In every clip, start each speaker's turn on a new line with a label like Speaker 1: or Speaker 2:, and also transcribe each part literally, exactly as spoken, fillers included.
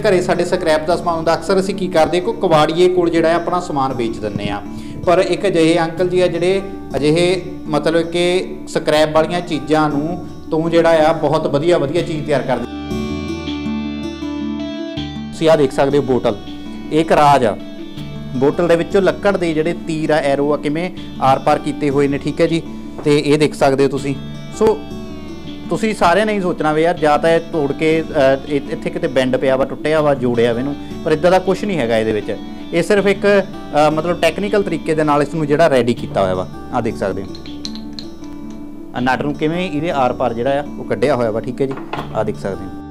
Speaker 1: घरे साडे ਸਕ੍ਰੈਪ ਦਾ ਸਮਾਨ ਹੁੰਦਾ ਅਕਸਰ ਅਸੀਂ ਕੀ ਕਰਦੇ ਕੋਈ ਕਵਾੜੀਏ ਕੋਲ ਜਿਹੜਾ ਆਪਣਾ ਸਮਾਨ ਵੇਚ ਦਿੰਦੇ ਆ ਪਰ ਇੱਕ ਅਜਿਹੇ ਅੰਕਲ ਜੀ ਆ ਜਿਹੜੇ ਅਜਿਹੇ ਮਤਲਬ ਕਿ ਸਕ੍ਰੈਪ ਵਾਲੀਆਂ ਚੀਜ਼ਾਂ ਨੂੰ ਤੋਂ ਜਿਹੜਾ ਆ ਬਹੁਤ ਵਧੀਆ ਵਧੀਆ ਚੀਜ਼ ਤਿਆਰ ਕਰਦੇ। ਤੁਸੀਂ ਆ ਦੇਖ ਸਕਦੇ ਹੋ ਬੋਟਲ, ਇਹ ਇੱਕ ਰਾਜ ਆ। ਬੋਟਲ ਦੇ ਵਿੱਚੋਂ ਲੱਕੜ ਦੇ ਜਿਹੜੇ ਤੀਰ ਆ ਐਰੋ ਆ ਕਿਵੇਂ ਆਰ ਪਾਰ ਕੀਤੇ ਹੋਏ ਨੇ, ਠੀਕ ਹੈ ਜੀ। ਤੇ ਇਹ ਦੇਖ ਸਕਦੇ ਹੋ ਤੁਸੀਂ। ਸੋ ਤੁਸੀਂ ਸਾਰਿਆਂ ਨੇ ਹੀ ਸੋਚਣਾ ਵੀ ਯਾਰ ਜਾਂ ਤਾਂ ਇਹ ਤੋੜ ਕੇ ਇੱਥੇ ਕਿਤੇ ਬੈਂਡ ਪਿਆ ਵਾ, ਟੁੱਟਿਆ ਵਾ, ਜੋੜਿਆ ਵਾ ਇਹਨੂੰ, ਪਰ ਇੱਦਾਂ ਦਾ ਕੁਛ ਨਹੀਂ ਹੈਗਾ ਇਹਦੇ ਵਿੱਚ। ਇਹ ਸਿਰਫ ਇੱਕ ਮਤਲਬ ਟੈਕਨੀਕਲ ਤਰੀਕੇ ਦੇ ਨਾਲ ਇਸ ਨੂੰ ਜਿਹੜਾ ਰੈਡੀ ਕੀਤਾ ਹੋਇਆ ਵਾ। ਆਹ ਦੇਖ ਸਕਦੇ ਹੋ ਨਟ ਨੂੰ ਕਿਵੇਂ ਇਹਦੇ ਆਰ ਪਾਰ ਜਿਹੜਾ ਆ ਉਹ ਕੱਢਿਆ ਹੋਇਆ ਵਾ, ਠੀਕ ਹੈ ਜੀ। ਆਹ ਦੇਖ ਸਕਦੇ ਹੋ।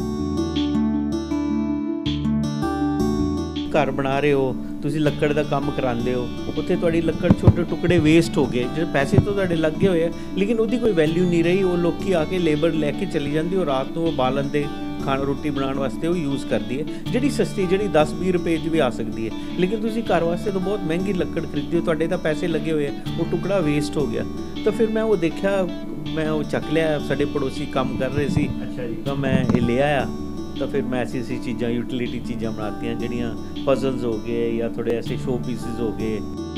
Speaker 2: घर बना रहे हो तुसी लक्कड़ का काम करांदे हो, उत्थे तुहाडी लक्कड़ छोटे टुकड़े वेस्ट हो गए, जो पैसे तो तुहाडे लग गए हुए लेकिन उहदी कोई वैल्यू नहीं रही। वो लोग आके लेबर लैके चली जाती और रात को बालन दे खाना रोटी बनाने वास्ते वो यूज़ करती है, जिहड़ी सस्ती जिहड़ी दस बीस रुपए च भी आ सकती है। लेकिन तुसी घर वास्ते तो बहुत महंगी लक्कड़ खरीदते हो, तुहाडे तां पैसे लगे हुए हैं, वो टुकड़ा वेस्ट हो गया। तो फिर मैं वो देखा, मैं वो चक लिया, साडे पड़ोसी काम कर रहे सी, अच्छा जी, तो मैं ये ले आया। तो फिर मैं ऐसी ऐसी चीज़ां यूटिलिटी चीज़ां बनाती हैं जिहड़ियां पजल्स हो गए या थोड़े ऐसे शो पीसिस हो गए।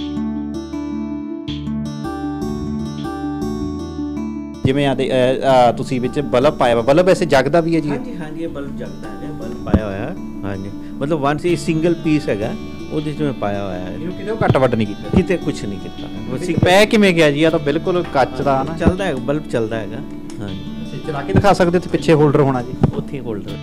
Speaker 1: जिवें आ तुसीं विच बल्ब पाया वा, बल्ब ऐसे जगदा भी है जी?
Speaker 2: हाँ जी हाँ जी, बल्ब जगदा है, बल्ब पाया होया। हाँ जी, मतलब वन से सिंगल पीस हैगा, ਉਹਦੇ ਚ ਮੈਂ ਪਾਇਆ ਹੋਇਆ ਹੈ।
Speaker 1: ਇਹਨੂੰ ਕਿਤੇ ਕੱਟ ਵੱਟ ਨਹੀਂ ਕੀਤਾ?
Speaker 2: ਕਿਤੇ ਕੁਛ ਨਹੀਂ ਕੀਤਾ।
Speaker 1: ਬਸ ਪੈ ਕਿਵੇਂ ਗਿਆ ਜੀ? ਆ ਤਾਂ ਬਿਲਕੁਲ ਕੱਚ ਦਾ ਨਾ
Speaker 2: ਚੱਲਦਾ ਹੈ, ਬਲਬ ਚੱਲਦਾ ਹੈਗਾ। ਹਾਂ ਜੀ,
Speaker 1: ਚਲਾ ਕੇ ਦਿਖਾ ਸਕਦੇ ਤੇ ਪਿੱਛੇ ਹੋਲਡਰ ਹੋਣਾ ਜੀ,
Speaker 2: ਉੱਥੇ ਹੋਲਡਰ।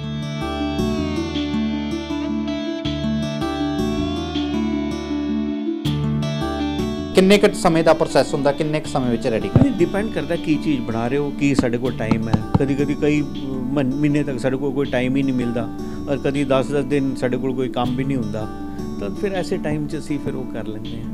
Speaker 1: ਕਿੰਨੇ ਕੁ ਸਮੇਂ ਦਾ ਪ੍ਰੋਸੈਸ ਹੁੰਦਾ, ਕਿੰਨੇ ਕੁ ਸਮੇਂ ਵਿੱਚ ਰੈਡੀ ਕਰ?
Speaker 2: ਡਿਪੈਂਡ ਕਰਦਾ ਕੀ ਚੀਜ਼ ਬਣਾ ਰਹੇ ਹੋ, ਕੀ ਸਾਡੇ ਕੋਲ ਟਾਈਮ ਹੈ। ਕਦੀ ਕਦੀ ਕਈ ਮਹੀਨੇ ਤੱਕ ਸਾਡੇ ਕੋਲ ਕੋਈ ਟਾਈਮ ਹੀ ਨਹੀਂ ਮਿਲਦਾ, ਔਰ ਕਦੀ ਦਸ ਦਸ ਦਿਨ ਸਾਡੇ ਕੋਲ ਕੋਈ ਕੰਮ ਵੀ ਨਹੀਂ ਹੁੰਦਾ, ਤਾਂ ਫਿਰ ਐਸੇ ਟਾਈਮ 'ਚ ਅਸੀਂ ਫਿਰ ਉਹ ਕਰ ਲੈਂਦੇ ਹਾਂ।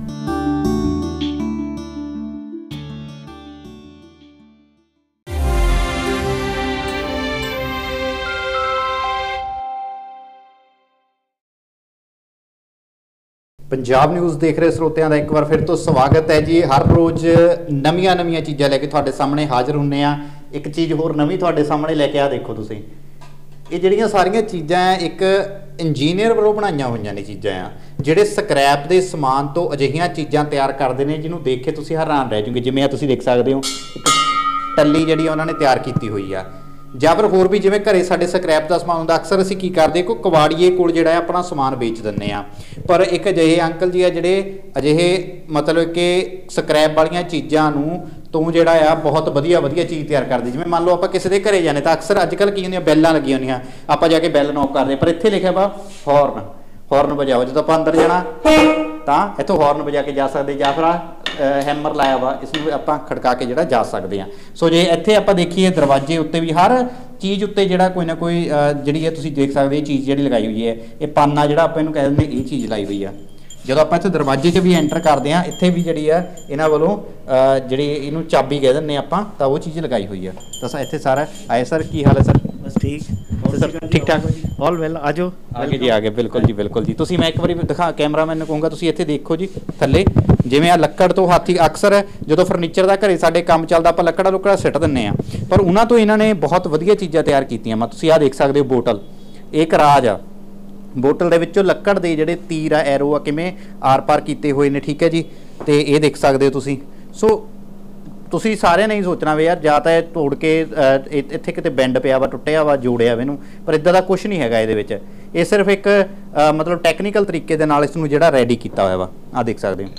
Speaker 1: पंजाब न्यूज़ देख रहे ਸਰੋਤਿਆਂ ਦਾ ਇੱਕ ਵਾਰ ਫਿਰ ਤੋਂ ਸਵਾਗਤ ਹੈ ਜੀ। ਹਰ ਰੋਜ਼ ਨਵੀਆਂ ਨਵੀਆਂ ਚੀਜ਼ਾਂ ਲੈ ਕੇ ਤੁਹਾਡੇ ਸਾਹਮਣੇ ਹਾਜ਼ਰ ਹੁੰਨੇ ਆ। ਇੱਕ ਚੀਜ਼ ਹੋਰ ਨਵੀਂ ਤੁਹਾਡੇ ਸਾਹਮਣੇ ਲੈ ਕੇ ਆ ਦੇਖੋ ਤੁਸੀਂ, ਇਹ ਜਿਹੜੀਆਂ ਸਾਰੀਆਂ ਚੀਜ਼ਾਂ ਆ ਇੱਕ ਇੰਜੀਨੀਅਰ ਵੱਲੋਂ ਬਣਾਈਆਂ ਹੋਈਆਂ ਨੇ ਚੀਜ਼ਾਂ ਆ, ਜਿਹੜੇ ਸਕ੍ਰੈਪ ਦੇ ਸਮਾਨ ਤੋਂ ਅਜਿਹੀਆਂ ਚੀਜ਼ਾਂ ਤਿਆਰ ਕਰਦੇ ਨੇ ਜਿਹਨੂੰ ਦੇਖ ਕੇ ਤੁਸੀਂ ਹੈਰਾਨ ਰਹਿ ਜਾਓਗੇ। ਜਿਵੇਂ ਆ ਤੁਸੀਂ ਦੇਖ ਸਕਦੇ ਹੋ ਇੱਕ ਟੱਲੀ ਜਿਹੜੀ ਉਹਨਾਂ ਨੇ ਤਿਆਰ ਕੀਤੀ ਹੋਈ ਆ, ਜਾਂ ਫਿਰ ਹੋਰ ਵੀ ਜਿਵੇਂ ਘਰੇ ਸਾਡੇ ਸਕ੍ਰੈਪ ਦਾ ਸਮਾਨ ਹੁੰਦਾ ਅਕਸਰ ਅਸੀਂ ਕੀ ਕਰਦੇ ਕੋਈ ਕਵਾੜੀਏ ਕੋਲ ਜਿਹੜਾ ਆਪਣਾ ਸਮਾਨ ਵੇਚ ਦਿੰਦੇ ਆ ਪਰ ਇੱਕ ਅਜਿਹੇ ਅੰਕਲ ਜੀ ਆ ਜਿਹੜੇ ਅਜਿਹੇ ਮਤਲਬ ਕਿ ਸਕ੍ਰੈਪ ਵਾਲੀਆਂ ਚੀਜ਼ਾਂ ਨੂੰ ਤੋਂ ਜਿਹੜਾ ਆ ਬਹੁਤ ਵਧੀਆ ਵਧੀਆ ਚੀਜ਼ ਤਿਆਰ ਕਰਦੇ। ਜਿਵੇਂ ਮੰਨ ਲਓ ਆਪਾਂ ਕਿਸੇ ਦੇ ਘਰੇ ਜਾਂਦੇ ਤਾਂ ਅਕਸਰ ਅੱਜ ਕੱਲ੍ਹ ਕੀ ਹੁੰਦੀਆਂ ਬੈਲਾਂ ਲੱਗੀਆਂ ਹੁੰਦੀਆਂ, ਆਪਾਂ ਜਾ ਕੇ ਬੈਲ ਨੌਕ ਕਰਦੇ ਪਰ ਇੱਥੇ ਲਿਖਿਆ ਵਾ ਹੌਰਨ, ਹੌਰਨ ਵਜਾਓ। ਜਦੋਂ ਆਪਾਂ ਅੰਦਰ ਜਾਣਾ ਤਾਂ ਇੱਥੋਂ ਹੌਰਨ ਵਜਾ ਕੇ ਜਾ ਸਕਦੇ, ਜਾਂ ਫਿਰ ਹੈਮਰ ਲਾਇਆ ਵਾ ਇਸ ਨੂੰ ਆਪਾਂ ਖੜਕਾ ਕੇ ਜਿਹੜਾ ਜਾ ਸਕਦੇ ਹਾਂ। ਸੋ ਜੇ ਇੱਥੇ ਆਪਾਂ ਦੇਖੀਏ ਦਰਵਾਜ਼ੇ ਉੱਤੇ ਵੀ ਹਰ ਚੀਜ਼ ਉੱਤੇ ਜਿਹੜਾ ਕੋਈ ਨਾ ਕੋਈ ਜਿਹੜੀ ਹੈ ਤੁਸੀਂ ਦੇਖ ਸਕਦੇ ਇਹ ਚੀਜ਼ ਜਿਹੜੀ ਲਗਾਈ ਹੋਈ ਹੈ, ਇਹ ਪਾਨਾ ਜਿਹੜਾ ਆਪਾਂ ਇਹਨੂੰ ਕਹਿ ਦਿੰਦੇ ਇਹ ਚੀਜ਼ ਲਾਈ ਹੋਈ ਆ। ਜਦੋਂ ਆਪਾਂ ਇੱਥੇ ਦਰਵਾਜ਼ੇ 'ਚ ਵੀ ਐਂਟਰ ਕਰਦੇ ਹਾਂ ਇੱਥੇ ਵੀ ਜਿਹੜੀ ਆ ਇਹਨਾਂ ਵੱਲੋਂ ਜਿਹੜੀ ਇਹਨੂੰ ਚਾਬੀ ਕਹਿ ਦਿੰਦੇ ਆਪਾਂ, ਤਾਂ ਉਹ ਚੀਜ਼ ਲਗਾਈ ਹੋਈ ਆ। ਤਾਂ ਇੱਥੇ ਸਾਰਾ ਆਏ ਸਰ, ਕੀ ਹਾਲ ਹੈ ਸਰ?
Speaker 2: ਬਸ ਠੀਕ
Speaker 1: ਸਰ, ਠੀਕ ਠਾਕ ਹੋ ਜੀ?
Speaker 2: ਆਲ ਵੈਲ, ਆ ਜਾਓ
Speaker 1: ਆਗੇ ਜੀ, ਆਗੇ ਬਿਲਕੁਲ ਜੀ ਬਿਲਕੁਲ ਜੀ। ਤੁਸੀਂ ਮੈਂ ਇੱਕ ਵਾਰੀ ਦਿਖਾ ਕੈਮਰਾਮੈਨ ਨੂੰ ਕਹੂੰਗਾ ਤੁਸੀਂ ਇੱਥੇ ਦੇਖੋ ਜੀ ਥੱਲੇ, ਜਿਵੇਂ ਆ ਲੱਕੜ ਤੋਂ ਹਾਥੀ ਅਕਸਰ ਜਦੋਂ ਫਰਨੀਚਰ ਦਾ ਘਰੇ ਸਾਡੇ ਕੰਮ ਚੱਲਦਾ ਆਪਾਂ ਲੱਕੜਾ ਲੁੱਕੜਾ ਸਿੱਟ ਦਿੰਦੇ ਆ, ਪਰ ਉਹਨਾਂ ਤੋਂ ਇਹਨਾਂ ਨੇ ਬਹੁਤ ਵਧੀਆ ਚੀਜ਼ਾਂ ਤਿਆਰ ਕੀਤੀਆਂ ਵਾ। ਤੁਸੀਂ ਆਹ ਦੇਖ ਸਕਦੇ ਹੋ ਬੋਟਲ, ਇਹ ਇੱਕ ਰਾਜ ਆ। ਬੋਟਲ ਦੇ ਵਿੱਚੋਂ ਲੱਕੜ ਦੇ ਜਿਹੜੇ ਤੀਰ ਆ ਐਰੋ ਆ ਕਿਵੇਂ ਆਰ ਪਾਰ ਕੀਤੇ ਹੋਏ ਨੇ, ਠੀਕ ਹੈ ਜੀ। ਤੇ ਇਹ ਦੇਖ ਸਕਦੇ ਹੋ ਤੁਸੀਂ। ਸੋ ਤੁਸੀਂ ਸਾਰਿਆਂ ਨੇ ਹੀ ਸੋਚਣਾ ਵੀ ਯਾਰ ਜਾਂ ਤਾਂ ਇਹ ਤੋੜ ਕੇ ਇੱਥੇ ਕਿਤੇ ਬੈਂਡ ਪਿਆ ਵਾ, ਟੁੱਟਿਆ ਵਾ, ਜੋੜਿਆ ਵਾ ਇਹਨੂੰ, ਪਰ ਇੱਦਾਂ ਦਾ ਕੁਛ ਨਹੀਂ ਹੈਗਾ ਇਹਦੇ ਵਿੱਚ। ਇਹ ਸਿਰਫ ਇੱਕ ਮਤਲਬ ਟੈਕਨੀਕਲ ਤਰੀਕੇ ਦੇ ਨਾਲ ਇਸ ਨੂੰ ਜਿਹੜਾ ਰੈਡੀ ਕੀਤਾ ਹੋਇਆ ਵਾ। ਆਹ ਦੇਖ ਸਕਦੇ ਹੋ,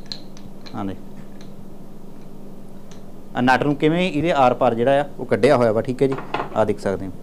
Speaker 1: ਆਹ ਦੇ ਨਟ ਨੂੰ ਕਿਵੇਂ ਇਹਦੇ ਆਰ ਪਾਰ ਜਿਹੜਾ ਆ ਉਹ ਕੱਢਿਆ ਹੋਇਆ ਵਾ, ਠੀਕ ਹੈ ਜੀ। ਆਹ ਦੇਖ ਸਕਦੇ ਹੋ,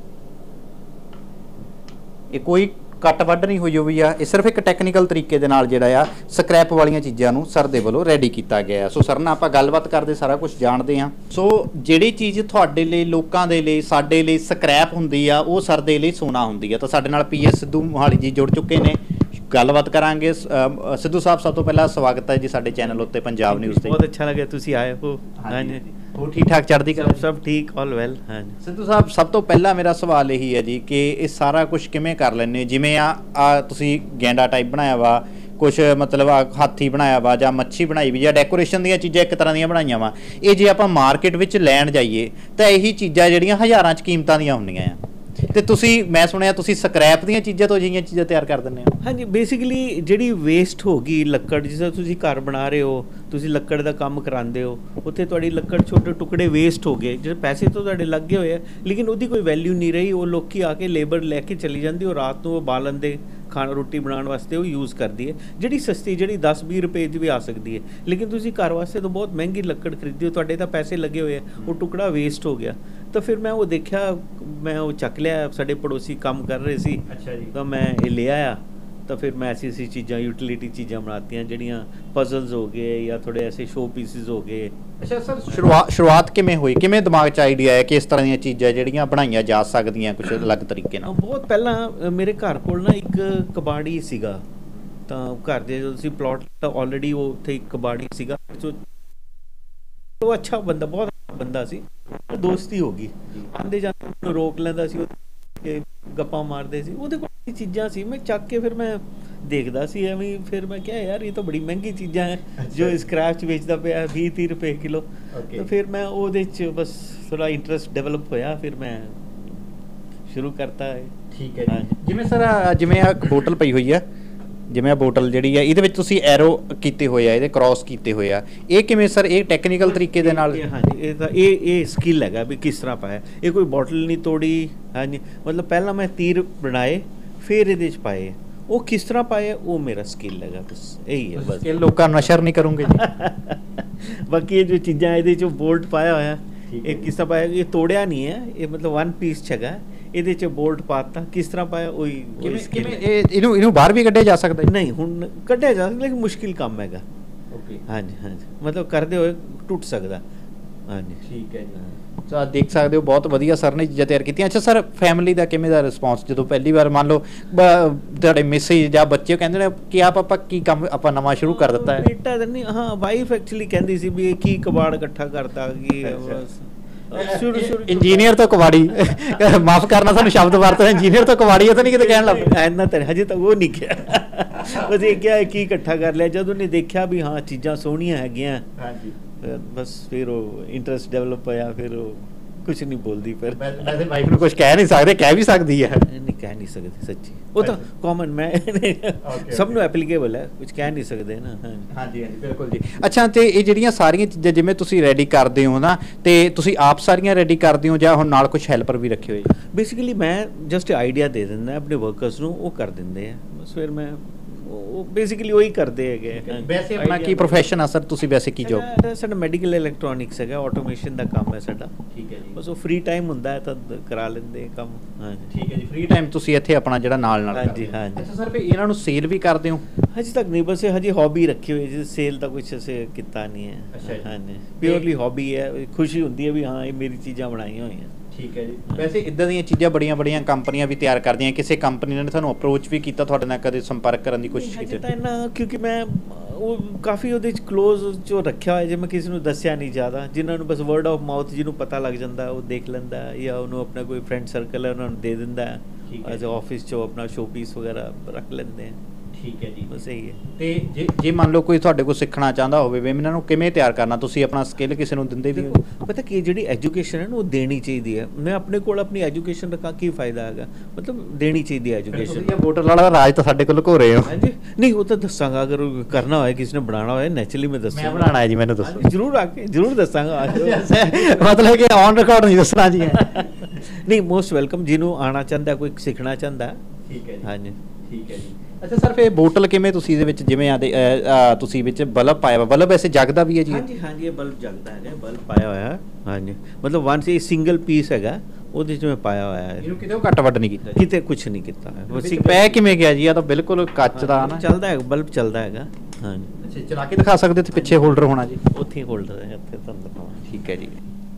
Speaker 1: ਇਹ ਕੋਈ ਕੱਟ ਵੱਢ ਨਹੀਂ ਹੋਈ ਹੋਈ ਆ, ਇਹ ਸਿਰਫ ਇੱਕ ਟੈਕਨੀਕਲ ਤਰੀਕੇ ਦੇ ਨਾਲ ਜਿਹੜਾ ਆ ਸਕ੍ਰੈਪ ਵਾਲੀਆਂ ਚੀਜ਼ਾਂ ਨੂੰ ਸਰ ਦੇ ਵੱਲੋਂ ਰੈਡੀ ਕੀਤਾ ਗਿਆ। ਸੋ ਸਰ ਨਾਲ ਆਪਾਂ ਗੱਲਬਾਤ ਕਰਦੇ ਸਾਰਾ ਕੁਝ ਜਾਣਦੇ ਹਾਂ। ਸੋ ਜਿਹੜੀ ਚੀਜ਼ ਤੁਹਾਡੇ ਲਈ, ਲੋਕਾਂ ਦੇ ਲਈ, ਸਾਡੇ ਲਈ ਸਕ੍ਰੈਪ ਹੁੰਦੀ ਆ ਉਹ ਸਰ ਦੇ ਲਈ ਸੋਨਾ ਹੁੰਦੀ ਆ। ਤਾਂ ਸਾਡੇ ਨਾਲ ਪੀ ਐਸ ਸਿੱਧੂ ਮੋਹਾਲੀ ਜੀ ਜੁੜ ਚੁੱਕੇ ਨੇ, ਗੱਲਬਾਤ ਕਰਾਂਗੇ। ਸਿੱਧੂ ਸਾਹਿਬ ਸਭ ਤੋਂ ਪਹਿਲਾਂ ਸਵਾਗਤ ਹੈ ਜੀ ਸਾਡੇ ਚੈਨਲ ਉੱਤੇ ਪੰਜਾਬ ਨਿਊਜ਼ ਤੇ।
Speaker 2: ਬਹੁਤ ਅੱਛਾ ਲੱਗਿਆ ਤੁਸੀਂ ਆਏ ਹੋ। ਹਾਂਜੀ,
Speaker 1: ਉਹ ਠੀਕ ਠਾਕ ਚੜ੍ਹਦੀ ਕਲਾ?
Speaker 2: ਸਭ ਠੀਕ, ਆਲ ਵੈਲ। ਹਾਂਜੀ
Speaker 1: ਸਿੱਧੂ ਸਾਹਿਬ, ਸਭ ਤੋਂ ਪਹਿਲਾਂ ਮੇਰਾ ਸਵਾਲ ਇਹੀ ਹੈ ਜੀ ਕਿ ਇਹ ਸਾਰਾ ਕੁਝ ਕਿਵੇਂ ਕਰ ਲੈਂਦੇ? ਜਿਵੇਂ ਆ ਆ ਤੁਸੀਂ ਗੈਂਡਾ ਟਾਈਪ ਬਣਾਇਆ ਵਾ, ਕੁਛ ਮਤਲਬ ਹਾਥੀ ਬਣਾਇਆ ਵਾ, ਜਾਂ ਮੱਛੀ ਬਣਾਈ ਵੀ, ਜਾਂ ਡੈਕੋਰੇਸ਼ਨ ਦੀਆਂ ਚੀਜ਼ਾਂ ਇੱਕ ਤਰ੍ਹਾਂ ਦੀਆਂ ਬਣਾਈਆਂ ਵਾ, ਇਹ ਜੇ ਆਪਾਂ ਮਾਰਕੀਟ ਵਿੱਚ ਲੈਣ ਜਾਈਏ ਤਾਂ ਇਹੀ ਚੀਜ਼ਾਂ ਜਿਹੜੀਆਂ ਹਜ਼ਾਰਾਂ 'ਚ ਕੀਮਤਾਂ ਦੀਆਂ ਹੁੰਦੀਆਂ ਆ। ਤੇ ਤੁਸੀਂ ਮੈਂ ਸੁਣਿਆ ਤੁਸੀਂ ਸਕ੍ਰੈਪ ਦੀਆਂ ਚੀਜ਼ਾਂ ਤੋਂ ਜਿਹੀਆਂ ਚੀਜ਼ਾਂ ਤਿਆਰ ਕਰ ਦਿੰਦੇ ਹੋ।
Speaker 2: ਹਾਂਜੀ, ਬੇਸਿਕਲੀ ਜਿਹੜੀ ਵੇਸਟ ਹੋ ਗਈ ਲੱਕੜ, ਜਿਸ ਤਰ੍ਹਾਂ ਤੁਸੀਂ ਘਰ ਬਣਾ ਰਹੇ ਹੋ, ਤੁਸੀਂ ਲੱਕੜ ਦਾ ਕੰਮ ਕਰਾਉਂਦੇ ਹੋ, ਉੱਥੇ ਤੁਹਾਡੀ ਲੱਕੜ ਛੋਟੇ ਟੁਕੜੇ ਵੇਸਟ ਹੋ ਗਏ, ਜਿਹੜੇ ਪੈਸੇ ਤੋਂ ਤੁਹਾਡੇ ਲੱਗੇ ਹੋਏ ਆ ਲੇਕਿਨ ਉਹਦੀ ਕੋਈ ਵੈਲਿਊ ਨਹੀਂ ਰਹੀ। ਉਹ ਲੋਕੀ ਆ ਕੇ ਲੇਬਰ ਲੈ ਕੇ ਚਲੀ ਜਾਂਦੀ, ਉਹ ਰਾਤ ਨੂੰ ਉਹ ਬਾਲਣ ਦੇ ਖਾਣਾ ਰੋਟੀ ਬਣਾਉਣ ਵਾਸਤੇ ਉਹ ਯੂਜ਼ ਕਰਦੀ ਹੈ, ਜਿਹੜੀ ਸਸਤੀ, ਜਿਹੜੀ ਦਸ ਵੀਹ ਰੁਪਏ ਦੀ ਵੀ ਆ ਸਕਦੀ ਹੈ। ਲੇਕਿਨ ਤੁਸੀਂ ਘਰ ਵਾਸਤੇ ਤਾਂ ਬਹੁਤ ਮਹਿੰਗੀ ਲੱਕੜ ਖਰੀਦੀ ਹੋ, ਤੁਹਾਡੇ ਤਾਂ ਪੈਸੇ ਲੱਗੇ ਹੋਏ ਆ, ਉਹ ਟੁਕੜਾ ਵੇਸਟ ਹੋ ਗਿਆ। ਤਾਂ ਫਿਰ ਮੈਂ ਉਹ ਦੇਖਿਆ, ਮੈਂ ਉਹ ਚੱਕ ਲਿਆ, ਸਾਡੇ ਪੜੋਸੀ ਕੰਮ ਕਰ ਰਹੇ ਸੀ।
Speaker 1: ਅੱਛਾ ਜੀ।
Speaker 2: ਤਾਂ ਮੈਂ ਇਹ ਲੈ ਆਇਆ, ਤਾਂ ਫਿਰ ਮੈਂ ਐਸੀ ਐਸੀ ਚੀਜ਼ਾਂ, ਯੂਟਿਲਿਟੀ ਚੀਜ਼ਾਂ ਬਣਾਤੀਆਂ, ਜਿਹੜੀਆਂ ਪਜ਼ਲਸ ਹੋ ਗਏ ਜਾਂ ਥੋੜੇ ਐਸੇ ਸ਼ੋ ਪੀਸਿਸ ਹੋ ਗਏ।
Speaker 1: ਅੱਛਾ ਸਰ, ਸ਼ੁਰੂਆਤ ਸ਼ੁਰੂਆਤ ਕਿਵੇਂ ਹੋਈ, ਕਿਵੇਂ ਦਿਮਾਗ 'ਚ ਆਈਡੀਆ ਆਇਆ ਕਿ ਇਸ ਤਰ੍ਹਾਂ ਦੀਆਂ ਚੀਜ਼ਾਂ ਜਿਹੜੀਆਂ ਬਣਾਈਆਂ ਜਾ ਸਕਦੀਆਂ ਕੁਝ ਅਲੱਗ ਤਰੀਕੇ ਨਾਲ?
Speaker 2: ਬਹੁਤ ਪਹਿਲਾਂ ਮੇਰੇ ਘਰ ਕੋਲ ਨਾ ਇੱਕ ਕਬਾੜੀ ਸੀਗਾ, ਤਾਂ ਘਰ ਦੇ ਜਦੋਂ ਅਸੀਂ ਪਲਾਟ ਤਾਂ ਆਲਰੇਡੀ ਉਹ ਉੱਥੇ ਇੱਕ ਕਬਾੜੀ ਸੀਗਾ, ਉਹ ਅੱਛਾ ਬੰਦਾ, ਬਹੁਤ ਬੰਦਾ ਸੀ, ਦੋਸਤੀ ਹੋ ਗਈ, ਆਉਂਦੇ ਜਾਂਦੇ ਉਹਨੂੰ ਰੋਕ ਲੈਂਦਾ ਸੀ, ਉਹ ਗੱਪਾਂ ਮਾਰਦੇ ਸੀ, ਉਹਦੇ ਕੋਲ ਚੀਜ਼ਾਂ ਸੀ। ਮੈਂ ਚੱਕ ਕੇ ਫਿਰ ਮੈਂ ਦੇਖਦਾ ਸੀ ਐਵੇਂ, ਫਿਰ ਮੈਂ ਕਿਹਾ ਯਾਰ ਇਹ ਤਾਂ ਬੜੀ ਮਹਿੰਗੀ ਚੀਜ਼ਾਂ ਹੈ ਜੋ ਸਕ੍ਰੈਪ 'ਚ ਵੇਚਦਾ ਪਿਆ, ਵੀਹ ਤੀਹ ਰੁਪਏ ਕਿਲੋ। ਤਾਂ ਫਿਰ ਮੈਂ ਉਹਦੇ 'ਚ ਬਸ ਥੋੜਾ ਇੰਟਰਸਟ ਡਿਵੈਲਪ ਹੋਇਆ, ਫਿਰ ਮੈਂ ਸ਼ੁਰੂ ਕਰਤਾ ਹੈ।
Speaker 1: ਠੀਕ ਹੈ ਜੀ। ਜਿਵੇਂ ਸਰ ਜਿਵੇਂ ਆ ਬੋਟਲ ਪਈ ਹੋਈ ਆ, ਜਿਵੇਂ ਆ ਬੋਟਲ ਜਿਹੜੀ ਆ, ਇਹਦੇ ਵਿੱਚ ਤੁਸੀਂ ਐਰੋ ਕੀਤੇ ਹੋਏ ਆ, ਇਹਦੇ ਕ੍ਰਾਸ ਕੀਤੇ ਹੋਏ ਆ, ਇਹ ਕਿਵੇਂ ਸਰ, ਇਹ ਟੈਕਨੀਕਲ ਤਰੀਕੇ ਦੇ ਨਾਲ?
Speaker 2: ਹਾਂਜੀ, ਇਹ ਤਾਂ ਇਹ ਇਹ ਸਕਿੱਲ ਹੈਗਾ ਵੀ ਕਿਸ ਤਰ੍ਹਾਂ ਪਾਇਆ। ਇਹ ਕੋਈ ਬੋਟਲ ਨਹੀਂ ਤੋੜੀ, ਹਾਂਜੀ, ਮਤਲਬ ਪਹਿਲਾਂ ਮੈਂ ਤੀਰ ਬਣਾਏ ਫਿਰ ਇਹਦੇ 'ਚ ਪਾਏ, ਉਹ ਕਿਸ ਤਰ੍ਹਾਂ ਪਾਏ ਉਹ ਮੇਰਾ ਸਕਿੱਲ ਹੈਗਾ, ਬਸ ਇਹੀ ਹੈ। ਬਸ
Speaker 1: ਇਹ ਲੋਕਾਂ ਨੂੰ ਨਸ਼ਰ ਨਹੀਂ ਕਰੂੰਗੇ ਜੀ।
Speaker 2: ਬਾਕੀ ਇਹ ਜੋ ਚੀਜ਼ਾਂ ਇਹਦੇ 'ਚ ਬੋਲਟ ਪਾਇਆ ਹੋਇਆ, ਇਹ ਕਿਸ ਤਰ੍ਹਾਂ ਪਾਇਆ, ਇਹ ਤੋੜਿਆ ਨਹੀਂ ਹੈ, ਇਹ ਮਤਲਬ ਵਨ ਪੀਸ 'ਚ ਹੈਗਾ, ਇਹਦੇ 'ਚ ਬੋਲਟ ਪਾਤਾ, ਕਿਸ ਤਰ੍ਹਾਂ ਪਾਇਆ ਉਹੀ।
Speaker 1: ਕਿਵੇਂ ਇਹ ਇਹਨੂੰ ਇਹਨੂੰ ਬਾਹਰ ਵੀ ਕੱਢਿਆ ਜਾ ਸਕਦਾ?
Speaker 2: ਨਹੀਂ, ਹੁਣ ਕੱਢਿਆ ਜਾ ਸਕਦਾ ਲੇਕਿਨ ਮੁਸ਼ਕਿਲ ਕੰਮ ਹੈਗਾ।
Speaker 1: ਓਕੇ,
Speaker 2: ਹਾਂਜੀ ਹਾਂਜੀ, ਮਤਲਬ ਕਰਦੇ ਹੋਏ ਟੁੱਟ ਸਕਦਾ। ਹਾਂਜੀ,
Speaker 1: ਠੀਕ ਹੈ ਜੀ। ਸੋ ਦੇਖ ਸਕਦੇ ਹੋ ਬਹੁਤ ਵਧੀਆ ਸਰ ਨੇ ਚੀਜ਼ਾਂ ਤਿਆਰ ਕੀਤੀਆਂ। ਅੱਛਾ ਸਰ, ਫੈਮਿਲੀ ਦਾ ਕਿਵੇਂ ਦਾ ਰਿਸਪੌਂਸ ਜਦੋਂ ਪਹਿਲੀ ਵਾਰ ਮੰਨ ਲਓ ਤੁਹਾਡੇ ਮਿਸਿਸ ਜਾਂ ਬੱਚੇ ਕਹਿੰਦੇ ਨੇ ਕਿ ਆਪ ਆਪਾਂ ਕੀ ਕੰਮ ਆਪਾਂ ਨਵਾਂ ਸ਼ੁਰੂ ਕਰ ਦਿੱਤਾ ਹੈ?
Speaker 2: ਬੇਟਾ ਤਾਂ ਨਹੀਂ, ਹਾਂ ਵਾਈਫ ਐਕਚੁਅਲੀ ਕਹਿੰਦੀ ਸੀ ਵੀ ਇਹ ਕੀ ਕਬਾੜ ਇਕੱਠਾ ਕਰਤਾ, ਕੀ ਸ਼ੁਰੂ ਸ਼ੁਰੂ
Speaker 1: ਇੰਜੀਨੀਅਰ ਤੋਂ ਕਬਾੜੀ, ਮਾਫ ਕਰਨਾ ਸਾਨੂੰ ਸ਼ਬਦ ਵਰਤਦੇ, ਇੰਜੀਨੀਅਰ ਤੋਂ ਕਬਾੜੀ ਤਾਂ ਨਹੀਂ ਕਿਤੇ ਕਹਿਣ ਲੱਗ ਪਿਆ?
Speaker 2: ਇੰਨਾ ਤਾਂ ਹਜੇ ਤੱਕ ਉਹ ਨਹੀਂ ਕਿਹਾ, ਬਸ ਇਹ ਕਿਹਾ ਕੀ ਇਕੱਠਾ ਕਰ ਲਿਆ। ਜਦੋਂ ਉਹਨੇ ਦੇਖਿਆ ਵੀ ਹਾਂ ਚੀਜ਼ਾਂ ਸੋਹਣੀਆਂ ਹੈਗੀਆਂ, ਹਾਂਜੀ, ਬਸ ਫਿਰ ਉਹ ਇੰਟਰਸਟ ਡਿਵੈਲਪ ਹੋਇਆ, ਫਿਰ ਉਹ ਕੁਝ ਨਹੀਂ ਬੋਲਦੀ। ਫਿਰ
Speaker 1: ਵੈਸੇ ਵਾਈਫ ਨੂੰ ਕੁਝ ਕਹਿ ਨਹੀਂ ਸਕਦੇ, ਕਹਿ ਵੀ ਸਕਦੀ ਹੈ?
Speaker 2: ਨਹੀਂ, ਕਹਿ ਨਹੀਂ ਸਕਦੇ ਸੱਚੀ, ਉਹ ਤਾਂ ਕਾਮਨ, ਮੈਂ ਸਭ ਨੂੰ ਐਪਲੀਕੇਬਲ ਹੈ, ਕੁਝ ਕਹਿ ਨਹੀਂ ਸਕਦੇ ਨਾ।
Speaker 1: ਹਾਂਜੀ ਹਾਂਜੀ, ਬਿਲਕੁਲ ਜੀ। ਅੱਛਾ, ਤੇ ਇਹ ਜਿਹੜੀਆਂ ਸਾਰੀਆਂ ਚੀਜ਼ਾਂ ਜਿਵੇਂ ਤੁਸੀਂ ਰੈਡੀ ਕਰਦੇ ਹੋ ਨਾ, ਤੇ ਤੁਸੀਂ ਆਪ ਸਾਰੀਆਂ ਰੈਡੀ ਕਰਦੇ ਹੋ ਜਾਂ ਹੁਣ ਨਾਲ ਕੁਝ ਹੈਲਪਰ ਵੀ ਰੱਖੇ ਹੋਏ?
Speaker 2: ਬੇਸਿਕਲੀ ਮੈਂ ਜਸਟ ਆਈਡੀਆ ਦੇ ਦਿੰਦਾ ਆਪਣੇ ਵਰਕਰਸ ਨੂੰ, ਉਹ ਕਰ ਦਿੰਦੇ ਆ, ਬਸ ਫਿਰ ਮੈਂ ਉਹ ਬੇਸਿਕਲੀ ਉਹੀ ਕਰਦੇ ਹੈਗੇ।
Speaker 1: ਵੈਸੇ ਆਪਣਾ ਕੀ ਪ੍ਰੋਫੈਸ਼ਨ ਆ ਸਰ, ਤੁਸੀਂ ਵੈਸੇ ਕੀ ਜੋਬ?
Speaker 2: ਸਾਡਾ ਮੈਡੀਕਲ ਇਲੈਕਟ੍ਰੋਨਿਕਸ ਹੈਗਾ, ਆਟੋਮੇਸ਼ਨ ਦਾ ਕੰਮ ਹੈ ਸਾਡਾ।
Speaker 1: ਠੀਕ ਹੈ ਜੀ।
Speaker 2: ਬਸ ਉਹ ਫ੍ਰੀ ਟਾਈਮ ਹੁੰਦਾ ਹੈ ਤਾਂ ਕਰਾ ਲੈਂਦੇ ਕੰਮ। ਹਾਂਜੀ,
Speaker 1: ਠੀਕ ਹੈ ਜੀ। ਫ੍ਰੀ ਟਾਈਮ ਤੁਸੀਂ ਇੱਥੇ ਆਪਣਾ ਜਿਹੜਾ ਨਾਲ ਨਾਲ?
Speaker 2: ਹਾਂਜੀ ਹਾਂਜੀ।
Speaker 1: ਅੱਛਾ ਸਰ, ਫਿਰ ਇਹਨਾਂ ਨੂੰ ਸੇਲ ਵੀ ਕਰਦੇ ਹੋ?
Speaker 2: ਹਜੇ ਤੱਕ ਨਹੀਂ, ਬਸ ਹਜੇ ਹੌਬੀ ਰੱਖੀ ਹੋਈ ਹੈ, ਸੇਲ ਤਾਂ ਕੁਛ ਅਸੀਂ ਕੀਤਾ ਨਹੀਂ ਹੈ।
Speaker 1: ਅੱਛਾ ਜੀ।
Speaker 2: ਹਾਂਜੀ, ਪਿਓਰਲੀ ਹੌਬੀ ਹੈ, ਖੁਸ਼ੀ ਹੁੰਦੀ ਹੈ ਵੀ ਹਾਂ ਇਹ ਮੇਰੀ ਚੀਜ਼ਾਂ ਬਣਾਈਆਂ ਹੋਈਆਂ।
Speaker 1: ਠੀਕ ਹੈ ਜੀ। ਵੈਸੇ ਇਦਾਂ ਦੀਆਂ ਚੀਜ਼ਾਂ ਬੜੀਆਂ ਬੜੀਆਂ ਕੰਪਨੀਆਂ ਵੀ ਤਿਆਰ ਕਰਦੀਆਂ, ਕਿਸੇ ਕੰਪਨੀ ਨੇ ਤੁਹਾਨੂੰ ਅਪਰੋਚ ਵੀ ਕੀਤਾ, ਤੁਹਾਡੇ ਨਾਲ ਕਦੇ ਸੰਪਰਕ ਕਰਨ ਦੀ ਕੋਸ਼ਿਸ਼ ਕੀਤੀ?
Speaker 2: ਤਾਂ ਇਹਨਾਂ ਕਿਉਂਕਿ ਮੈਂ ਉਹ ਕਾਫੀ ਉਹਦੇ 'ਚ ਕਲੋਜ਼ 'ਚੋਂ ਰੱਖਿਆ ਹੋਇਆ, ਜੇ ਮੈਂ ਕਿਸੇ ਨੂੰ ਦੱਸਿਆ ਨਹੀਂ ਜ਼ਿਆਦਾ, ਜਿਨ੍ਹਾਂ ਨੂੰ ਬਸ ਵਰਡ ਆਫ ਮਾਊਥ ਜਿਹਨੂੰ ਪਤਾ ਲੱਗ ਜਾਂਦਾ ਉਹ ਦੇਖ ਲੈਂਦਾ, ਜਾਂ ਉਹਨੂੰ ਆਪਣਾ ਕੋਈ ਫਰੈਂਡ ਸਰਕਲ ਹੈ ਉਹਨਾਂ ਨੂੰ ਦੇ ਦਿੰਦਾ, ਐਜ਼ ਆਫਿਸ 'ਚੋਂ ਆਪਣਾ ਸ਼ੋ ਪੀਸ ਵਗੈਰਾ ਰੱਖ ਲੈਂਦੇ ਆ। ਠੀਕ ਹੈ ਜੀ, ਬਸ ਇਹੀ ਹੈ। ਤੇ ਜੇ ਜੇ ਮੰਨ ਲਓ ਕੋਈ ਤੁਹਾਡੇ ਕੋਲ ਸਿੱਖਣਾ ਚਾਹੁੰਦਾ ਹੋਵੇ ਵੀ ਇਹਨਾਂ ਨੂੰ ਕਿਵੇਂ ਤਿਆਰ ਕਰਨਾ, ਤੁਸੀਂ ਆਪਣਾ ਸਕਿੱਲ ਕਿਸੇ ਨੂੰ ਦਿੰਦੇ ਵੀ ਹੋ? ਪਤਾ ਕੀ, ਜਿਹੜੀ ਐਜੂਕੇਸ਼ਨ ਹੈ ਨਾ ਉਹ ਦੇਣੀ ਚਾਹੀਦੀ ਹੈ। ਮੈਂ ਆਪਣੇ ਕੋਲ ਆਪਣੀ ਐਜੂਕੇਸ਼ਨ ਰੱਖਾਂ, ਕੀ ਫਾਇਦਾ ਹੈਗਾ, ਮਤਲਬ ਦੇਣੀ ਚਾਹੀਦੀ ਹੈ ਐਜੂਕੇਸ਼ਨ।
Speaker 1: ਬੋਟਲ ਵਾਲਾ ਰਾਜ ਤਾਂ ਸਾਡੇ ਕੋਲ ਘੋ ਰਹੇ ਹੋ।
Speaker 2: ਹਾਂਜੀ, ਨਹੀਂ ਉਹ ਤਾਂ ਦੱਸਾਂਗਾ, ਅਗਰ ਕਰਨਾ ਹੋਏ, ਕਿਸੇ ਨੇ ਬਣਾਉਣਾ ਹੋਏ, ਨੈਚੁਰਲੀ ਮੈਂ ਦੱਸਾਂਗਾ।
Speaker 1: ਮੈਂ ਬਣਾਉਣਾ ਹੈ ਜੀ, ਮੈਨੂੰ ਦੱਸੋ
Speaker 2: ਜ਼ਰੂਰ, ਆ ਕੇ ਜ਼ਰੂਰ ਦੱਸਾਂਗਾ।
Speaker 1: ਮਤਲਬ ਕਿ ਔਨ ਰਿਕਾਰਡ ਨਹੀਂ ਦੱਸਣਾ ਜੀ?
Speaker 2: ਨਹੀਂ, ਮੋਸਟ ਵੈਲਕਮ, ਜਿਹਨੂੰ ਆਉਣਾ ਚਾਹੁੰਦਾ, ਕੋਈ ਸਿੱਖਣਾ ਚਾਹੁੰਦਾ। ਠੀਕ ਹੈ ਜੀ। ਹਾਂਜੀ, ਠੀਕ ਹੈ ਜੀ। ਅੱਛਾ ਸਰ, ਫਿਰ ਬੋਟਲ ਕਿਵੇਂ ਤੁਸੀਂ ਇਹਦੇ ਵਿੱਚ ਜਿਵੇਂ ਆਦੇ ਤੁਸੀਂ ਵਿੱਚ ਬਲਬ ਪਾਇਆ ਵਾ, ਬਲਬ ਐਸੇ ਜਗਦਾ ਵੀ ਹੈ ਜੀ? ਹਾਂਜੀ ਹਾਂਜੀ, ਇਹ ਬਲਬ ਜਗਦਾ ਹੈਗਾ, ਬਲਬ ਪਾਇਆ ਹੋਇਆ। ਹਾਂਜੀ, ਮਤਲਬ ਵਨ ਸੀ ਸਿੰਗਲ ਪੀਸ ਹੈਗਾ, ਉਹਦੇ 'ਚ ਮੈਂ ਪਾਇਆ ਹੋਇਆ ਹੈ। ਇਹਨੂੰ ਕਿਤੇ ਘੱਟ ਵੱਡ ਨਹੀਂ ਕੀਤਾ? ਕਿਤੇ ਕੁਝ ਨਹੀਂ ਕੀਤਾ ਹੈ। ਪੈ ਕਿਵੇਂ ਗਿਆ ਜੀ? ਆ ਤਾਂ ਬਿਲਕੁਲ ਕੱਚ ਦਾ ਨਾ, ਚੱਲਦਾ ਹੈ, ਬਲਬ ਚੱਲਦਾ ਹੈਗਾ। ਹਾਂਜੀ। ਅੱਛਾ, ਚਲਾ ਕੇ ਦਿਖਾ ਸਕਦੇ? ਤੇ ਪਿੱਛੇ ਹੋਲਡਰ ਹੋਣਾ ਜੀ? ਉੱਥੇ ਹੋਲਡਰ ਹੈ, ਉੱਥੇ ਤੁਹਾਨੂੰ ਦਿਖਾਵਾਂ। ਠੀਕ ਹੈ ਜੀ।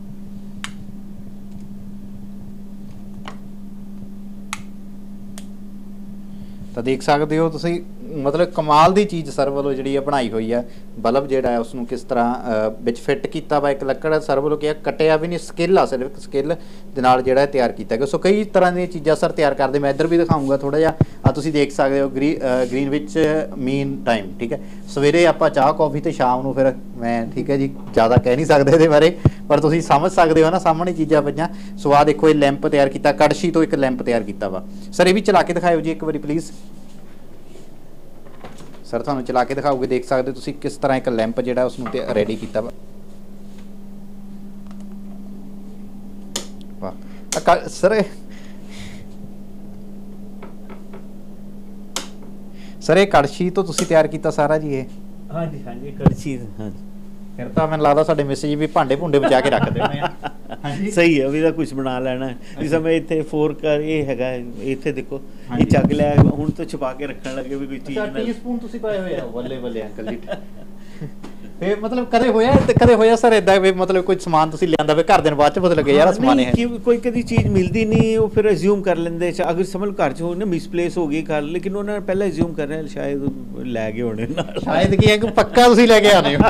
Speaker 2: ਤਾਂ ਦੇਖ ਸਕਦੇ ਹੋ ਤੁਸੀਂ, ਮਤਲਬ ਕਮਾਲ ਦੀ ਚੀਜ਼ ਸਰ ਵੱਲੋਂ ਜਿਹੜੀ ਆ ਬਣਾਈ ਹੋਈ ਆ। ਬਲਬ ਜਿਹੜਾ ਹੈ ਉਸ ਨੂੰ ਕਿਸ ਤਰ੍ਹਾਂ ਵਿੱਚ ਫਿੱਟ ਕੀਤਾ ਵਾ, ਇੱਕ ਲੱਕੜ ਸਰ ਵੱਲੋਂ ਕਿਹਾ ਕੱਟਿਆ ਵੀ ਨਹੀਂ, ਸਕਿੱਲ ਆ, ਸਿਰਫ ਸਕਿੱਲ ਦੇ ਨਾਲ ਜਿਹੜਾ ਤਿਆਰ ਕੀਤਾ ਗਿਆ। ਸੋ ਕਈ ਤਰ੍ਹਾਂ ਦੀਆਂ ਚੀਜ਼ਾਂ ਸਰ ਤਿਆਰ ਕਰਦੇ, ਮੈਂ ਇੱਧਰ ਵੀ ਦਿਖਾਊਂਗਾ ਥੋੜਾ ਜਿਹਾ।
Speaker 1: ਆ ਤੁਸੀਂ ਦੇਖ ਸਕਦੇ ਹੋ ਗ੍ਰੀ ਗ੍ਰੀਨਵਿਚ ਮੀਨ ਟਾਈਮ, ਠੀਕ ਹੈ। ਸਵੇਰੇ ਆਪਾਂ ਚਾਹ ਕੌਫੀ ਤੇ ਸ਼ਾਮ ਨੂੰ ਫਿਰ ਮੈਂ, ਠੀਕ ਹੈ ਜੀ, ਜ਼ਿਆਦਾ ਕਹਿ ਨਹੀਂ ਸਕਦੇ ਇਹਦੇ ਬਾਰੇ, ਪਰ ਤੁਸੀਂ ਸਮਝ ਸਕਦੇ ਹੋ ਨਾ, ਸਾਹਮਣੇ ਚੀਜ਼ਾਂ ਪਈਆਂ। ਸੋ ਆਹ ਦੇਖੋ, ਇਹ ਲੈਂਪ ਤਿਆਰ ਕੀਤਾ, ਕੜਛੀ ਤੋਂ ਇੱਕ ਲੈਂਪ ਤਿਆਰ ਕੀਤਾ ਵਾ। ਸਰ ਇਹ ਵੀ ਚਲਾ ਕੇ ਦਿਖਾਇਓ ਜੀ ਇੱਕ ਵਾਰੀ ਪਲੀਜ਼। ਸਰ ਤੁਹਾਨੂੰ ਚਲਾ ਕੇ ਦਿਖਾਓਗੇ, ਦੇਖ ਸਕਦੇ ਹੋ ਤੁਸੀਂ ਕਿਸ ਤਰ੍ਹਾਂ ਇੱਕ ਲੈਂਪ ਜਿਹੜਾ ਉਸਨੂੰ ਤੇ ਰੈਡੀ ਕੀਤਾ ਵਾ। ਵਾਹ ਸਰ, ਸਰ ਇਹ ਕੜਛੀ ਤੋਂ ਤੁਸੀਂ ਤਿਆਰ ਕੀਤਾ ਸਾਰਾ ਜੀ ਇਹ?
Speaker 2: ਹਾਂਜੀ ਹਾਂਜੀ, ਕੜਛੀ। ਹਾਂਜੀ,
Speaker 1: ਫਿਰ ਤਾਂ ਮੈਨੂੰ ਲੱਗਦਾ ਸਾਡੇ ਮੈਸੇਜ ਵੀ ਭਾਂਡੇ ਭੁੰਡੇ ਬਚਾ ਕੇ ਰੱਖਦੇ ਹੋਣੇ ਆ। ਹਾਂਜੀ
Speaker 2: ਸਹੀ ਹੈ, ਵੀ ਤਾਂ ਕੁਝ ਬਣਾ ਲੈਣਾ। ਇਸ ਸਮੇਂ ਇੱਥੇ ਫੋਰਕ ਇਹ ਹੈਗਾ, ਇੱਥੇ ਦੇਖੋ ਇਹ ਚੱਕ ਲਿਆ, ਹੁਣ ਤੋਂ ਛੁਪਾ ਕੇ ਰੱਖਣ ਲੱਗੇ ਵੀ ਕੋਈ ਚੀਜ਼ ਨਾ।
Speaker 1: ਟੀ ਸਪੂਨ ਤੁਸੀਂ ਪਾਏ ਹੋਏ ਆ, ਬੱਲੇ ਬੱਲੇ ਅੰਕਲ ਜੀ। ਫੇ ਮਤਲਬ ਕਦੇ ਹੋਇਆ ਕਦੇ ਹੋਇਆ ਸਰ ਇਦਾਂ ਵੀ ਮਤਲਬ ਕੋਈ ਸਮਾਨ ਤੁਸੀਂ ਲਿਆਂਦਾ ਵੇ ਘਰ ਦੇ ਬਾਅਦ ਚ ਪਤਾ ਲੱਗੇ ਯਾਰ ਸਮਾਨ ਹੈ
Speaker 2: ਕੋਈ ਕਦੀ ਚੀਜ਼ ਮਿਲਦੀ ਨਹੀਂ, ਉਹ ਫਿਰ ਅਸਿਊਮ ਕਰ ਲੈਂਦੇ। ਅਗਰ ਸਮਝ ਘਰ ਚ ਹੋ ਨਾ ਮਿਸਪਲੇਸ ਹੋ ਗਈ ਕਰ, ਲੇਕਿਨ ਉਹਨਾਂ ਨੇ ਪਹਿਲਾਂ ਅਸਿਊਮ ਕਰ ਰਿਹਾ ਸ਼ਾਇਦ ਲੈ ਗਏ ਹੋਣੇ ਨਾਲ।
Speaker 1: ਸ਼ਾਇਦ ਕੀ ਹੈ ਕਿ ਪੱਕਾ ਤੁਸੀਂ ਲੈ ਕੇ ਆਨੇ ਹੋ।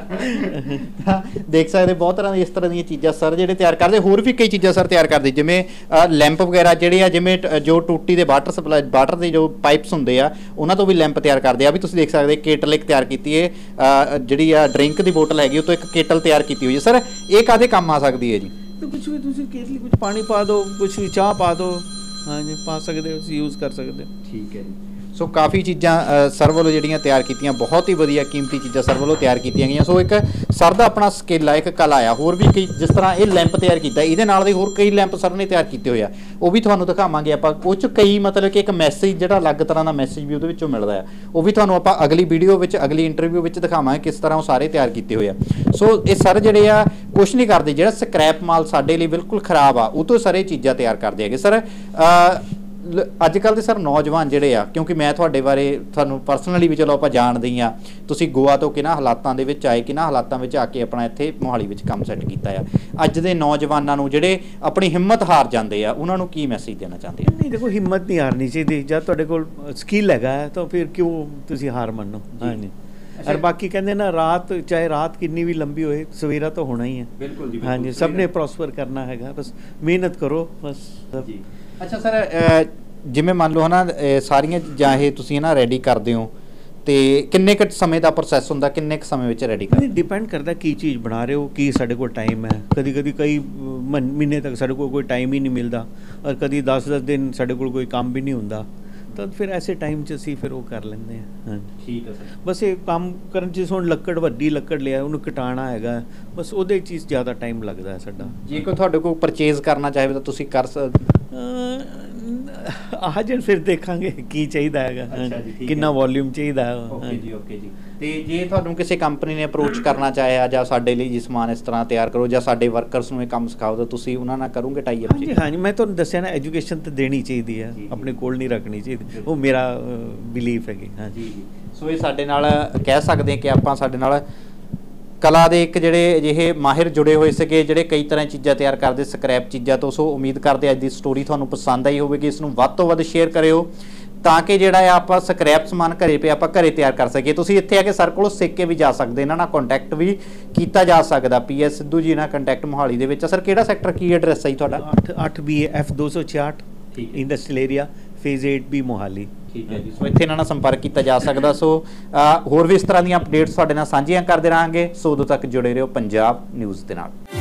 Speaker 1: ਦੇਖ ਸਕਦੇ ਬਹੁਤ ਤਰ੍ਹਾਂ ਦੀ ਇਸ ਤਰ੍ਹਾਂ ਦੀਆਂ ਚੀਜ਼ਾਂ ਸਰ ਜਿਹੜੇ ਤਿਆਰ ਕਰਦੇ। ਹੋਰ ਵੀ ਕਈ ਚੀਜ਼ਾਂ ਸਰ ਤਿਆਰ ਕਰਦੇ, ਜਿਵੇਂ ਲੈਂਪ ਵਗੈਰਾ ਜਿਹੜੇ ਆ, ਜਿਵੇਂ ਜੋ ਟੂਟੀ ਦੇ ਵਾਟਰ ਸਪਲਾਈ ਵਾਟਰ ਦੇ ਜੋ ਪਾਈਪਸ ਹੁੰਦੇ ਆ ਉਹਨਾਂ ਤੋਂ ਵੀ ਲੈਂਪ ਤਿਆਰ ਕਰਦੇ ਆ। ਵੀ ਤੁਸੀਂ ਦੇਖ ਸਕਦੇ ਕੇਟਲ ਇੱਕ ਤਿਆਰ ਕੀਤੀ ਹੈ, ਜਿਹੜੀ ਆ ਡਰਿੰਕ ਦੀ ਬੋਤਲ ਹੈਗੀ ਉਹ ਤੋਂ ਇੱਕ ਕੇਟਲ ਤਿਆਰ ਕੀਤੀ ਹੋਈ ਹੈ। ਸਰ ਇਹ ਕਾਹਦੇ ਕੰਮ ਆ ਸਕਦੀ ਹੈ ਜੀ?
Speaker 2: तो कुछ भी तुम केतली कुछ पानी पा दो, कुछ भी चाह पा दो, हाँ जी पा सकते हो, यूज़ कर सकते हो।
Speaker 1: ठीक है जी। ਸੋ ਕਾਫੀ ਚੀਜ਼ਾਂ ਸਰ ਵੱਲੋਂ ਜਿਹੜੀਆਂ ਤਿਆਰ ਕੀਤੀਆਂ, ਬਹੁਤ ਹੀ ਵਧੀਆ ਕੀਮਤੀ ਚੀਜ਼ਾਂ ਸਰ ਵੱਲੋਂ ਤਿਆਰ ਕੀਤੀਆਂ ਗਈਆਂ। ਸੋ ਇੱਕ ਸਰ ਦਾ ਆਪਣਾ ਸਕਿੱਲ ਆ, ਇੱਕ ਕਲਾ ਆ। ਹੋਰ ਵੀ ਕਈ, ਜਿਸ ਤਰ੍ਹਾਂ ਇਹ ਲੈਂਪ ਤਿਆਰ ਕੀਤਾ, ਇਹਦੇ ਨਾਲ ਦੇ ਹੋਰ ਕਈ ਲੈਂਪ ਸਰ ਨੇ ਤਿਆਰ ਕੀਤੇ ਹੋਏ ਆ, ਉਹ ਵੀ ਤੁਹਾਨੂੰ ਦਿਖਾਵਾਂਗੇ ਆਪਾਂ। ਉਹ 'ਚ ਕਈ ਮਤਲਬ ਕਿ ਇੱਕ ਮੈਸੇਜ ਜਿਹੜਾ ਅਲੱਗ ਤਰ੍ਹਾਂ ਦਾ ਮੈਸੇਜ ਵੀ ਉਹਦੇ ਵਿੱਚੋਂ ਮਿਲਦਾ ਆ, ਉਹ ਵੀ ਤੁਹਾਨੂੰ ਆਪਾਂ ਅਗਲੀ ਵੀਡੀਓ ਵਿੱਚ, ਅਗਲੀ ਇੰਟਰਵਿਊ ਵਿੱਚ ਦਿਖਾਵਾਂਗੇ ਕਿਸ ਤਰ੍ਹਾਂ ਉਹ ਸਾਰੇ ਤਿਆਰ ਕੀਤੇ ਹੋਏ ਆ। ਸੋ ਇਹ ਸਰ ਜਿਹੜੇ ਆ ਕੁਛ ਨਹੀਂ ਕਰਦੇ, ਜਿਹੜਾ ਸਕ੍ਰੈਪ ਮਾਲ ਸਾਡੇ ਲਈ ਬਿਲਕੁਲ ਖਰਾਬ ਆ ਉਹ ਤੋਂ ਸਾਰੇ ਚੀਜ਼ਾਂ ਤਿਆਰ ਕਰਦੇ ਹੈਗੇ। ਸਰ ਅੱਜ ਕੱਲ੍ਹ ਦੇ ਸਰ ਨੌਜਵਾਨ ਜਿਹੜੇ ਆ, ਕਿਉਂਕਿ ਮੈਂ ਤੁਹਾਡੇ ਬਾਰੇ ਤੁਹਾਨੂੰ ਪਰਸਨਲੀ ਵੀ ਚਲੋ ਆਪਾਂ ਜਾਣਦੇ ਹੀ ਆ, ਤੁਸੀਂ ਗੋਆ ਤੋਂ ਕਿਹਨਾਂ ਹਾਲਾਤਾਂ ਦੇ ਵਿੱਚ ਆਏ, ਕਿਹਨਾਂ ਹਾਲਾਤਾਂ ਵਿੱਚ ਆ ਕੇ ਆਪਣਾ ਇੱਥੇ ਮੋਹਾਲੀ ਵਿੱਚ ਕੰਮ ਸੈੱਟ ਕੀਤਾ ਆ। ਅੱਜ ਦੇ ਨੌਜਵਾਨਾਂ ਨੂੰ ਜਿਹੜੇ ਆਪਣੀ ਹਿੰਮਤ ਹਾਰ ਜਾਂਦੇ ਆ, ਉਹਨਾਂ ਨੂੰ ਕੀ ਮੈਸੇਜ ਦੇਣਾ ਚਾਹੁੰਦੇ ਆ?
Speaker 2: ਨਹੀਂ ਦੇਖੋ, ਹਿੰਮਤ ਨਹੀਂ ਹਾਰਨੀ ਚਾਹੀਦੀ। ਜਦ ਤੁਹਾਡੇ ਕੋਲ ਸਕਿੱਲ ਹੈਗਾ ਤਾਂ ਫਿਰ ਕਿਉਂ ਤੁਸੀਂ ਹਾਰ ਮੰਨੋ। ਹਾਂਜੀ, और बाकी कहते ना, रात चाहे रात कितनी भी लंबी होए, सवेरा तो होना ही है। बिल्कुल जी, हाँ जी, सब ने प्रॉस्पर करना हैगा, बस मेहनत करो बस जी।
Speaker 1: अच्छा सर, जिमें मान लो है ना सारियां चीज़ां ਇਹ ਤੁਸੀਂ ਨਾ ਰੈਡੀ ਕਰਦੇ ਹੋ, ਤੇ ਕਿੰਨੇ ਕੁ ਸਮੇਂ ਦਾ ਪ੍ਰੋਸੈਸ ਹੁੰਦਾ, ਕਿੰਨੇ ਕੁ ਸਮੇਂ ਵਿੱਚ ਰੈਡੀ ਕਰਦੇ?
Speaker 2: ਡਿਪੈਂਡ ਕਰਦਾ ਕੀ ਚੀਜ਼ ਬਣਾ ਰਹੇ ਹੋ, ਕੀ ਸਾਡੇ ਕੋਲ ਟਾਈਮ ਹੈ। ਕਦੀ ਕਦੀ ਕਈ ਮਹੀਨੇ ਤੱਕ ਸਾਡੇ ਕੋਲ ਕੋਈ ਟਾਈਮ ਹੀ ਨਹੀਂ ਮਿਲਦਾ, ਔਰ ਕਦੀ ਦਸ ਦਸ ਦਿਨ ਸਾਡੇ ਕੋਲ ਕੋਈ ਕੰਮ ਵੀ ਨਹੀਂ ਹੁੰਦਾ, ਤਾਂ ਫਿਰ ਐਸੇ ਟਾਈਮ 'ਚ ਅਸੀਂ ਫਿਰ ਉਹ ਕਰ ਲੈਂਦੇ ਹਾਂ।
Speaker 1: ਠੀਕ ਹੈ ਸਰ।
Speaker 2: ਬਸ ਇਹ ਕੰਮ ਕਰਨ 'ਚ ਹੁਣ ਲੱਕੜ, ਵੱਡੀ ਲੱਕੜ ਲਿਆ, ਉਹਨੂੰ ਕਟਾਉਣਾ ਹੈਗਾ, ਬਸ ਉਹਦੇ 'ਚ ਜ਼ਿਆਦਾ ਟਾਈਮ ਲੱਗਦਾ ਹੈ ਸਾਡਾ।
Speaker 1: ਜੇ ਕੋਈ ਤੁਹਾਡੇ ਕੋਲ ਪਰਚੇਜ਼ ਕਰਨਾ ਚਾਹੇ ਤਾਂ ਤੁਸੀਂ ਕਰ ਸਕਦੇ?
Speaker 2: ਆ ਜਾਣ ਫਿਰ ਦੇਖਾਂਗੇ ਕੀ ਚਾਹੀਦਾ ਹੈਗਾ, ਕਿੰਨਾ ਵੋਲਿਊਮ ਚਾਹੀਦਾ ਹੈ।
Speaker 1: ਓਕੇ ਜੀ, ਓਕੇ ਜੀ। ਤੇ ਜੇ ਤੁਹਾਨੂੰ ਕਿਸੇ ਕੰਪਨੀ ਨੇ ਅਪਰੋਚ ਕਰਨਾ ਚਾਹਿਆ ਜਾਂ ਸਾਡੇ ਲਈ ਜੀ ਸਮਾਨ ਇਸ ਤਰ੍ਹਾਂ ਤਿਆਰ ਕਰੋ, ਜਾਂ ਸਾਡੇ ਵਰਕਰਸ ਨੂੰ ਇਹ ਕੰਮ ਸਿਖਾਓ, ਤਾਂ ਤੁਸੀਂ ਉਹਨਾਂ ਨਾਲ ਕਰੋਗੇ ਟਾਈ ਅਪ?
Speaker 2: ਹਾਂਜੀ ਹਾਂਜੀ, ਮੈਂ ਤੁਹਾਨੂੰ ਦੱਸਿਆ ਨਾ, ਐਜੂਕੇਸ਼ਨ ਤਾਂ ਦੇਣੀ ਚਾਹੀਦੀ ਹੈ, ਆਪਣੇ ਕੋਲ ਨਹੀਂ ਰੱਖਣੀ ਚਾਹੀਦੀ, ਉਹ ਮੇਰਾ ਬਿਲੀਫ ਹੈਗੀ। ਹਾਂਜੀ ਜੀ।
Speaker 1: ਸੋ ਇਹ ਸਾਡੇ ਨਾਲ ਕਹਿ ਸਕਦੇ ਕਿ ਆਪਾਂ ਸਾਡੇ ਨਾਲ ਕਲਾ ਦੇ ਇੱਕ ਜਿਹੜੇ ਅਜਿਹੇ ਮਾਹਿਰ ਜੁੜੇ ਹੋਏ ਸੀਗੇ, ਜਿਹੜੇ ਕਈ ਤਰ੍ਹਾਂ ਚੀਜ਼ਾਂ ਤਿਆਰ ਕਰਦੇ ਸਕ੍ਰੈਪ ਚੀਜ਼ਾਂ ਤੋਂ। ਸੋ ਉਮੀਦ ਕਰਦੇ ਅੱਜ ਦੀ ਸਟੋਰੀ ਤੁਹਾਨੂੰ ਪਸੰਦ ਆਈ ਹੋਵੇਗੀ। ਇਸ ਨੂੰ ਵੱਧ ਤੋਂ ਵੱਧ ਸ਼ੇਅਰ ਕਰਿਓ, ਤਾਂ ਕਿ ਜਿਹੜਾ ਆ ਆਪਾਂ ਸਕ੍ਰੈਪ ਸਮਾਨ ਘਰੇ ਪਏ ਆਪਾਂ ਘਰੇ ਤਿਆਰ ਕਰ ਸਕੀਏ। ਤੁਸੀਂ ਇੱਥੇ ਆ ਕੇ ਸਰ ਕੋਲੋਂ ਸਿੱਖ ਕੇ ਵੀ ਜਾ ਸਕਦੇ, ਇਹਨਾਂ ਨਾਲ ਕੰਟੈਕਟ ਵੀ ਕੀਤਾ ਜਾ ਸਕਦਾ। ਪੀ ਐਸ ਸਿੱਧੂ ਜੀ ਨਾਲ ਕੰਟੈਕਟ ਮੋਹਾਲੀ ਦੇ ਵਿੱਚ। ਸਰ ਕਿਹੜਾ ਸੈਕਟਰ, ਕੀ ਐਡਰੈਸ ਹੈ ਤੁਹਾਡਾ?
Speaker 2: ਅੱਠ ਅੱਠ ਬੀ ਐਫ ਦੋ ਸੌ ਛਿਆਹਠ industrial area, phase eight B Mohali.
Speaker 1: ਠੀਕ ਹੈ ਜੀ। ਸੋ ਇੱਥੇ ਇਹਨਾਂ ਨਾਲ ਸੰਪਰਕ ਕੀਤਾ ਜਾ ਸਕਦਾ। ਸੋ ਹੋਰ ਵੀ ਇਸ ਤਰ੍ਹਾਂ ਦੀਆਂ ਅਪਡੇਟਸ ਤੁਹਾਡੇ ਨਾਲ ਸਾਂਝੀਆਂ ਕਰਦੇ ਰਹਾਂਗੇ। ਸੋ ਉਦੋਂ ਤੱਕ ਜੁੜੇ ਰਹੋ ਪੰਜਾਬ ਨਿਊਜ਼ ਦੇ ਨਾਲ।